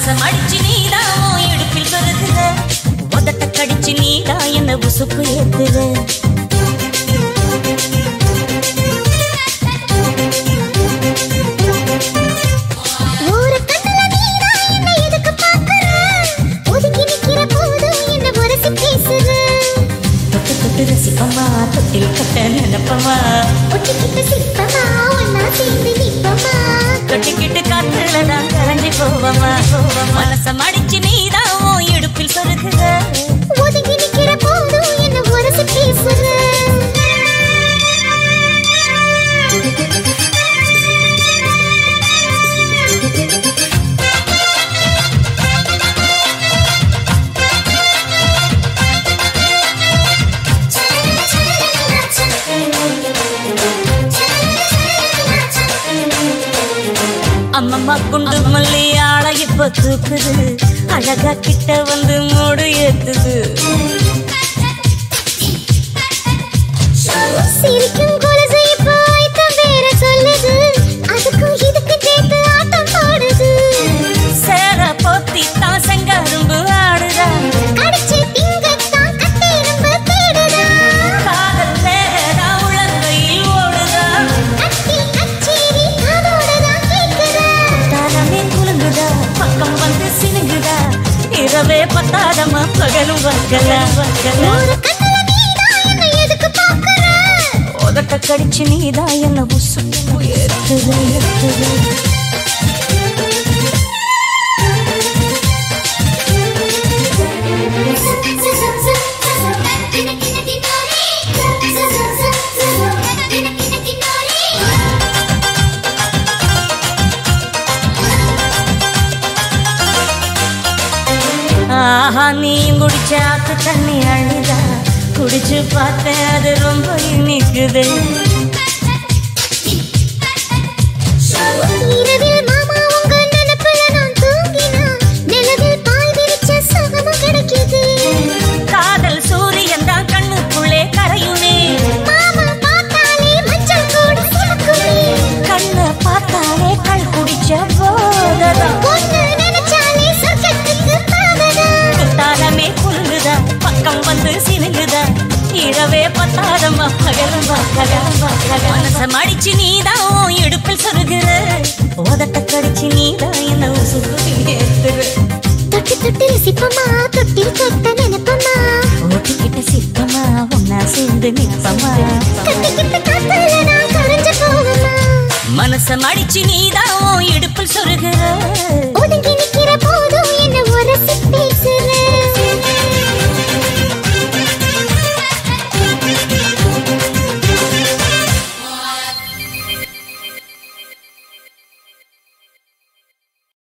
மனச மடிச்சு நீதான் இடுப்பில் சொருகுற உதட்ட கடிச்சு நீதான் என்ன உசுப்பு ஏத்துற ரசிப்பமா தொட்டில் கட்ட நினைப்பமா ஒட்டிக்கிட்டு சிப்பமா ஒன்னா சேர்ந்து நிப்பமா தொட்டிக்கிட்டு காத்துலதான் கரைஞ்சி போவமா மனச மடிச்சு நீதான் இடுப்பில் சொருகுற ஒதுங்கி நிக்கிற போதும் என்ன உரசி பேசுற அம்மம்மா குண்டு மல்லி ஆளை இப்ப தூக்குது அழகா கிட்ட வந்து மூடு ஏத்துது சிரிக்கும் கொலுசு இப்ப ஐட்டம் வேற சொல்லுது அதுக்கும் இதுக்கு சேர்த்து ஆட்டம் போடுது சேர போத்தி தான் செங்கரும்பு ஆடுதா கடிச்சு திங்கத்தான் கட்டெரும்பு தேடுதா காதல் வேறதா உலகையில் ஓடுதா கட்டி கச்சேரி காதோடதான் கேட்குதா தானமே குலுங்குதா பக்கம் வந்து சினுங்குதா இரவே பத்தாதமா பகலும் வக்கலா ஒரு கண்ணுல நீதான் என்ன எதுக்கு பாக்குற உதட்ட கடிச்சு நீதான் என்ன உசுப்பு ஏத்துது ஆஹா நீயும் குடிச்சாக்கு தண்ணி அழுதா குடிச்சு பார்த்தேன் அது ரொம்ப இனிக்குது இரவில் மாமா உங்க நினைப்புல நான் தூங்கினா நிலவில் பாய் விரிச்ச சுகமும் கிடைக்குது காதல் சூரியன் தான் கண்ணுக்குள்ளே கரையுமே மாமா பார்த்தாலே மஞ்சள் கூட சிவக்குமே கண்ணை பார்த்தாலே கள் குடிச்ச போததான் பொண்ணு நினைச்சாலே சொர்க்கத்துக்கு தானமே குலுங்குதா பக்கம் வந்து சினுங்குதா இரவே பத்தாதமா பகலும் மனச மடிச்சு நீதான் இடுப்பில் சொருகுற உதட்ட கடிச்சு நீதான் என்ன உசுப்பு ஏத்துற தொட்டி தொட்டி ரசிப்பமா தொட்டில் கட்ட நினைப்பமா ஓட்டிக்கிட்ட சிப்பமா ஒன்னா சேர்ந்து நிற்பமா தொட்டிக்கிட்ட காத்துல நான் கரைஞ்சு போவமா மனச மடிச்சு நீதான் இடுப்பில் சொருகுற ஒதுங்கி